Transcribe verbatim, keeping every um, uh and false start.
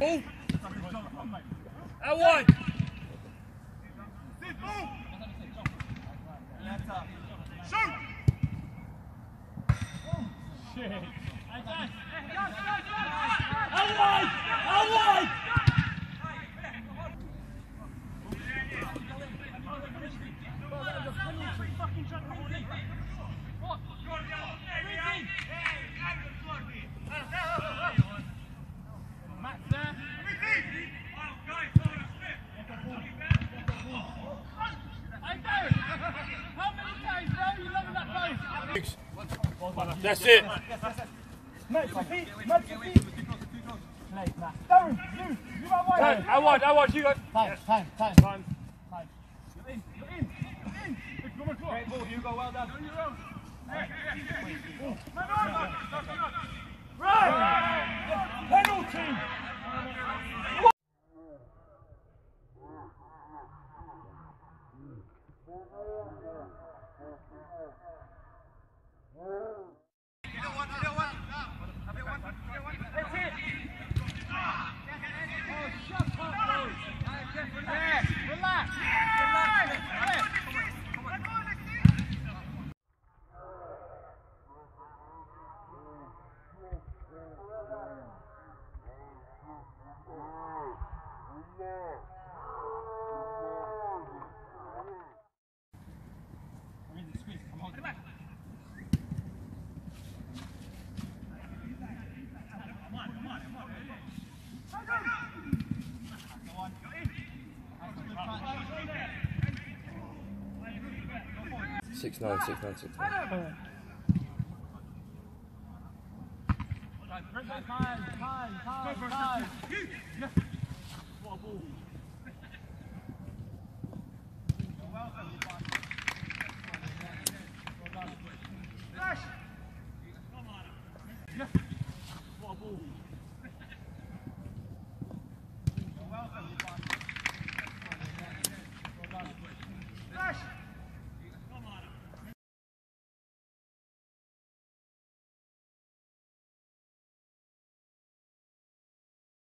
Ball. Out wide. Shoot. Shit. Out wide. Out wide. That's it. Out wide, out wide, you go. Time, time, time. Time. You're in, you're in, you're in. Come on, come on. Great ball, Hugo, well done. On your own. Right! Penalty! Six nine, six nine, six nine. Time, time, time, time. What a ball.